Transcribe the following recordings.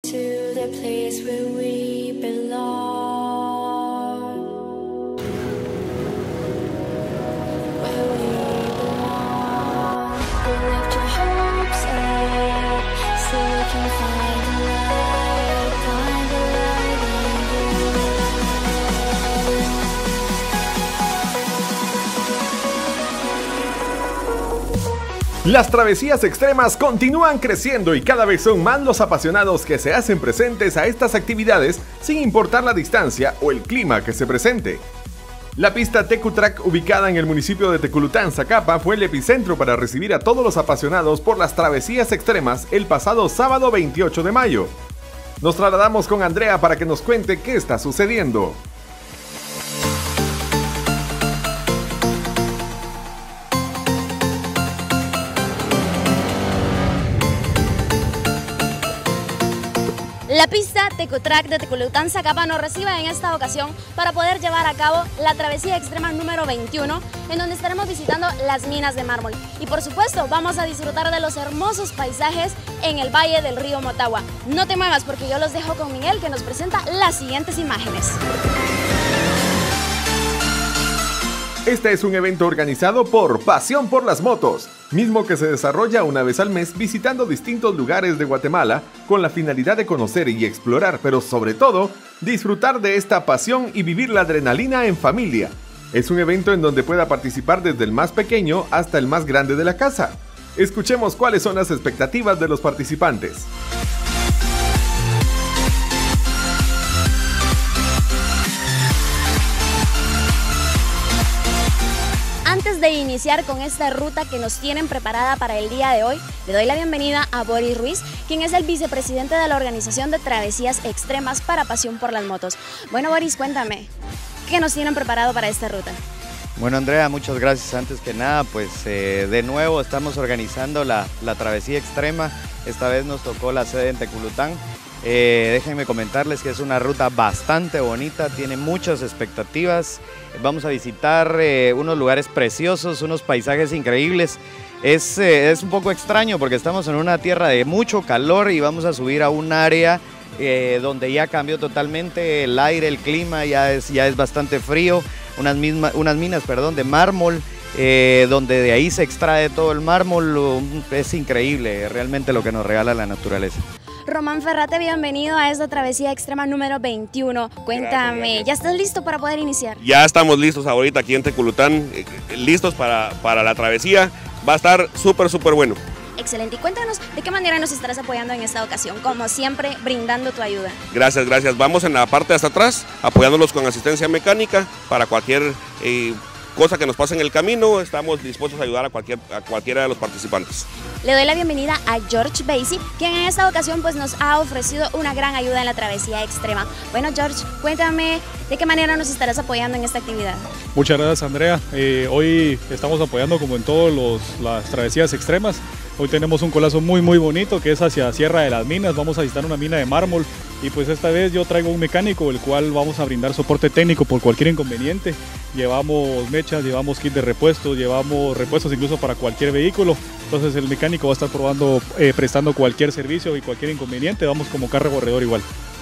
to the place where we belong. Where we belong. We lift your hopes up so we can find the light, find the light in you. Las travesías extremas continúan creciendo y cada vez son más los apasionados que se hacen presentes a estas actividades sin importar la distancia o el clima que se presente. La pista Tecu-Track, ubicada en el municipio de Teculután, Zacapa, fue el epicentro para recibir a todos los apasionados por las travesías extremas el pasado sábado 28 de mayo. Nos trasladamos con Andrea para que nos cuente qué está sucediendo. La pista Tecu-Track de Teculután, Zacapa nos recibe en esta ocasión para poder llevar a cabo la travesía extrema número 21, en donde estaremos visitando las minas de mármol. Y por supuesto, vamos a disfrutar de los hermosos paisajes en el valle del río Motagua. No te muevas porque yo los dejo con Miguel, que nos presenta las siguientes imágenes. Este es un evento organizado por Pasión por las Motos, mismo que se desarrolla una vez al mes visitando distintos lugares de Guatemala con la finalidad de conocer y explorar, pero sobre todo, disfrutar de esta pasión y vivir la adrenalina en familia. Es un evento en donde pueda participar desde el más pequeño hasta el más grande de la casa. Escuchemos cuáles son las expectativas de los participantes. Antes de iniciar con esta ruta que nos tienen preparada para el día de hoy, le doy la bienvenida a Boris Ruiz, quien es el vicepresidente de la organización de Travesías Extremas para Pasión por las Motos. Bueno, Boris, cuéntame, ¿qué nos tienen preparado para esta ruta? Bueno, Andrea, muchas gracias. Antes que nada, pues de nuevo estamos organizando la travesía extrema. Esta vez nos tocó la sede en Teculután. Déjenme comentarles que es una ruta bastante bonita, tiene muchas expectativas. Vamos a visitar unos lugares preciosos, unos paisajes increíbles. Es un poco extraño porque estamos en una tierra de mucho calor y vamos a subir a un área donde ya cambió totalmente el aire, el clima, ya es bastante frío. Unas minas de mármol, donde de ahí se extrae todo el mármol. Es increíble realmente lo que nos regala la naturaleza. Román Ferrate, bienvenido a esta travesía extrema número 21. Cuéntame, Gracias. ¿ya estás listo para poder iniciar? Ya estamos listos ahorita aquí en Teculután, listos para la travesía. Va a estar súper bueno. Excelente, y cuéntanos de qué manera nos estarás apoyando en esta ocasión, como siempre, brindando tu ayuda. Gracias. Vamos en la parte de hasta atrás, apoyándolos con asistencia mecánica para cualquier cosa que nos pase en el camino. Estamos dispuestos a ayudar a cualquiera de los participantes. Le doy la bienvenida a George Basie, quien en esta ocasión pues, nos ha ofrecido una gran ayuda en la travesía extrema. Bueno, George, cuéntame de qué manera nos estarás apoyando en esta actividad. Muchas gracias, Andrea. Hoy estamos apoyando como en todas las travesías extremas. Hoy tenemos un colazo muy bonito que es hacia Sierra de las Minas. Vamos a visitar una mina de mármol y pues esta vez yo traigo un mecánico el cual vamos a brindar soporte técnico por cualquier inconveniente. Llevamos mechas, llevamos kit de repuestos, llevamos repuestos incluso para cualquier vehículo. Entonces el mecánico va a estar prestando cualquier servicio y cualquier inconveniente. Vamos como carro corredor igual.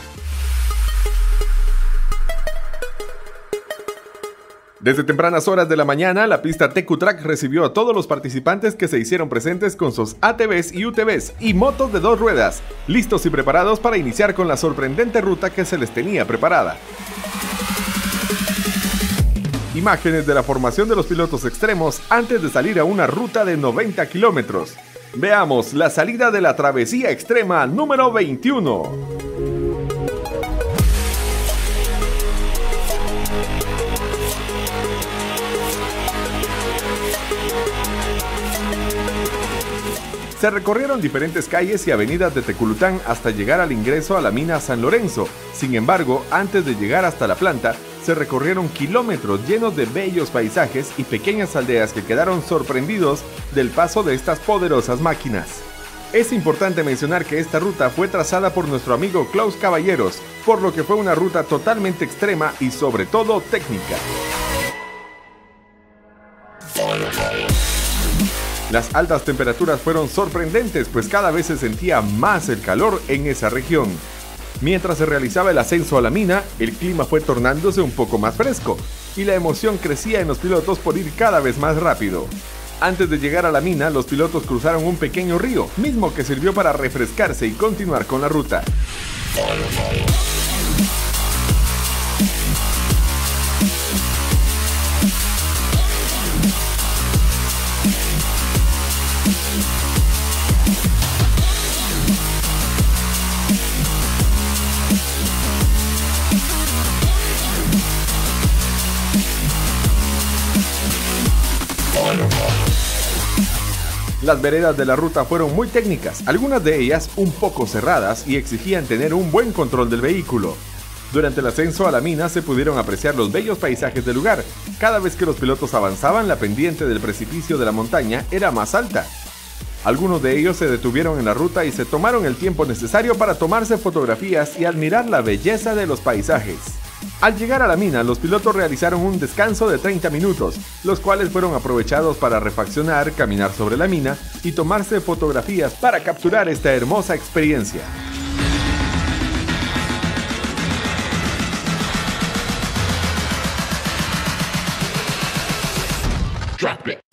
Desde tempranas horas de la mañana, la pista Tecu-Track recibió a todos los participantes que se hicieron presentes con sus ATVs y UTVs y motos de 2 ruedas, listos y preparados para iniciar con la sorprendente ruta que se les tenía preparada. Imágenes de la formación de los pilotos extremos antes de salir a una ruta de 90 kilómetros. Veamos la salida de la travesía extrema número 21. Se recorrieron diferentes calles y avenidas de Teculután hasta llegar al ingreso a la mina San Lorenzo. Sin embargo, antes de llegar hasta la planta, se recorrieron kilómetros llenos de bellos paisajes y pequeñas aldeas que quedaron sorprendidos del paso de estas poderosas máquinas. Es importante mencionar que esta ruta fue trazada por nuestro amigo Klaus Caballeros, por lo que fue una ruta totalmente extrema y sobre todo técnica. Las altas temperaturas fueron sorprendentes, pues cada vez se sentía más el calor en esa región. Mientras se realizaba el ascenso a la mina, el clima fue tornándose un poco más fresco y la emoción crecía en los pilotos por ir cada vez más rápido. Antes de llegar a la mina, los pilotos cruzaron un pequeño río, mismo que sirvió para refrescarse y continuar con la ruta. Las veredas de la ruta fueron muy técnicas, algunas de ellas un poco cerradas y exigían tener un buen control del vehículo. Durante el ascenso a la mina se pudieron apreciar los bellos paisajes del lugar. Cada vez que los pilotos avanzaban, la pendiente del precipicio de la montaña era más alta. Algunos de ellos se detuvieron en la ruta y se tomaron el tiempo necesario para tomarse fotografías y admirar la belleza de los paisajes. Al llegar a la mina, los pilotos realizaron un descanso de 30 minutos, los cuales fueron aprovechados para refaccionar, caminar sobre la mina y tomarse fotografías para capturar esta hermosa experiencia. Drop it.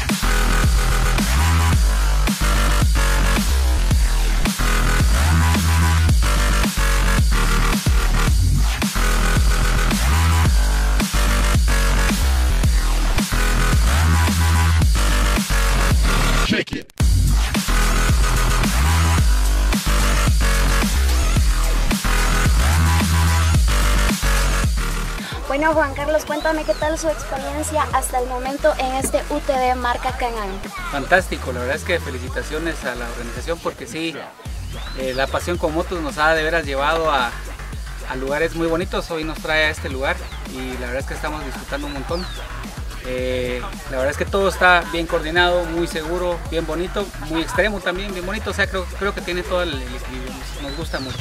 Bueno, Juan Carlos, cuéntame qué tal su experiencia hasta el momento en este UTV marca Can-Am. Fantástico, la verdad es que felicitaciones a la organización porque sí, la pasión con motos nos ha de veras llevado a lugares muy bonitos. Hoy nos trae a este lugar y la verdad es que estamos disfrutando un montón. La verdad es que todo está bien coordinado, muy seguro, bien bonito, muy extremo también, bien bonito. O sea, creo que tiene todo el equilibrio, nos gusta mucho.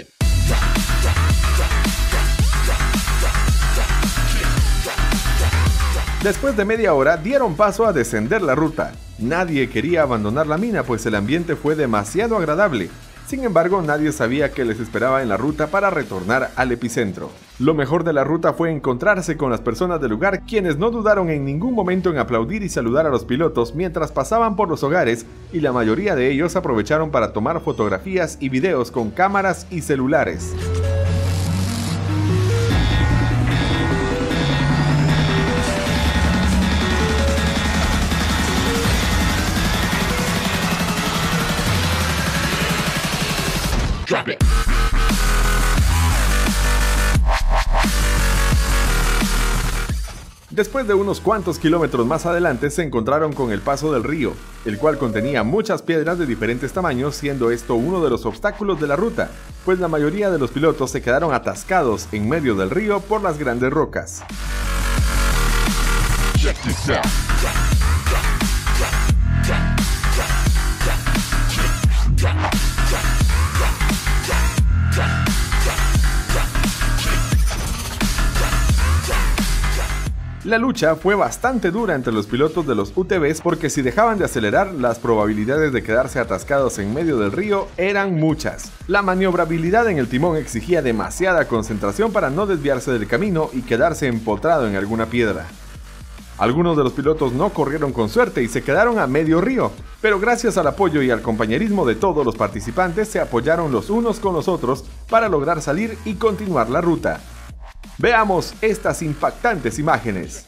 Después de media hora dieron paso a descender la ruta. Nadie quería abandonar la mina pues el ambiente fue demasiado agradable. Sin embargo, nadie sabía qué les esperaba en la ruta para retornar al epicentro. Lo mejor de la ruta fue encontrarse con las personas del lugar, quienes no dudaron en ningún momento en aplaudir y saludar a los pilotos mientras pasaban por los hogares, y la mayoría de ellos aprovecharon para tomar fotografías y videos con cámaras y celulares. Drop it. Después de unos cuantos kilómetros más adelante se encontraron con el paso del río, el cual contenía muchas piedras de diferentes tamaños, siendo esto uno de los obstáculos de la ruta, pues la mayoría de los pilotos se quedaron atascados en medio del río por las grandes rocas. Check this out. La lucha fue bastante dura entre los pilotos de los UTVs porque si dejaban de acelerar, las probabilidades de quedarse atascados en medio del río eran muchas. La maniobrabilidad en el timón exigía demasiada concentración para no desviarse del camino y quedarse empotrado en alguna piedra. Algunos de los pilotos no corrieron con suerte y se quedaron a medio río, pero gracias al apoyo y al compañerismo de todos los participantes se apoyaron los unos con los otros para lograr salir y continuar la ruta. Veamos estas impactantes imágenes.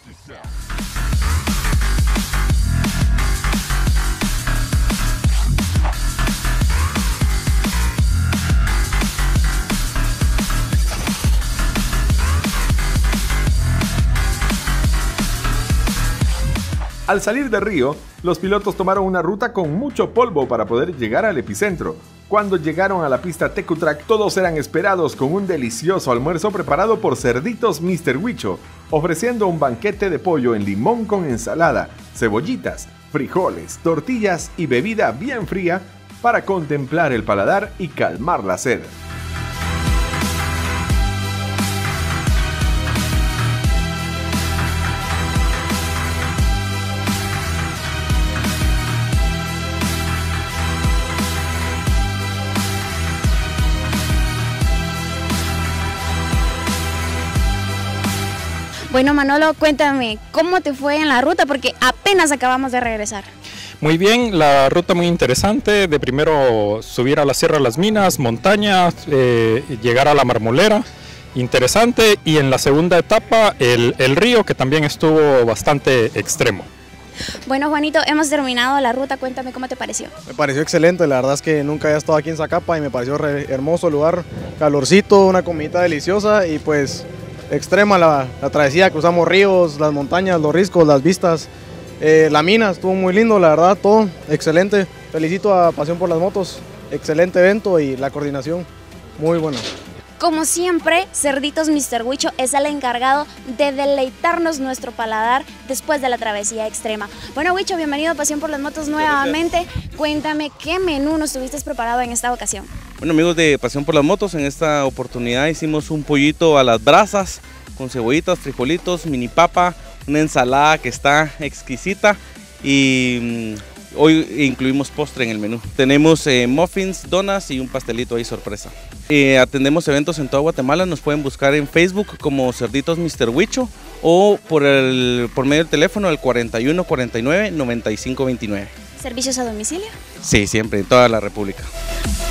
Al salir del río, los pilotos tomaron una ruta con mucho polvo para poder llegar al epicentro. Cuando llegaron a la pista Tecutrack, todos eran esperados con un delicioso almuerzo preparado por Cerditos Mr. Huicho, ofreciendo un banquete de pollo en limón con ensalada, cebollitas, frijoles, tortillas y bebida bien fría para contemplar el paladar y calmar la sed. Bueno, Manolo, cuéntame, ¿cómo te fue en la ruta? Porque apenas acabamos de regresar. Muy bien, la ruta muy interesante, de primero subir a la Sierra de las Minas, montañas, llegar a la Marmolera, interesante, y en la segunda etapa el río, que también estuvo bastante extremo. Bueno, Juanito, hemos terminado la ruta, cuéntame cómo te pareció. Me pareció excelente, la verdad es que nunca había estado aquí en Zacapa y me pareció hermoso el lugar, calorcito, una comidita deliciosa y pues extrema la travesía, cruzamos ríos, las montañas, los riscos, las vistas, la mina, estuvo muy lindo, la verdad, todo excelente. Felicito a Pasión por las Motos, excelente evento y la coordinación muy buena. Como siempre, Cerditos Mr. Huicho es el encargado de deleitarnos nuestro paladar después de la travesía extrema. Bueno, Huicho, bienvenido a Pasión por las Motos nuevamente. Cuéntame, ¿qué menú nos tuviste preparado en esta ocasión? Bueno, amigos de Pasión por las Motos, en esta oportunidad hicimos un pollito a las brasas con cebollitas, frijolitos, mini papa, una ensalada que está exquisita y hoy incluimos postre en el menú. Tenemos muffins, donas y un pastelito ahí sorpresa. Atendemos eventos en toda Guatemala, nos pueden buscar en Facebook como Cerditos Mr. Huicho o por medio del teléfono al 41 49 95 29. ¿Servicios a domicilio? Sí, siempre, en toda la República.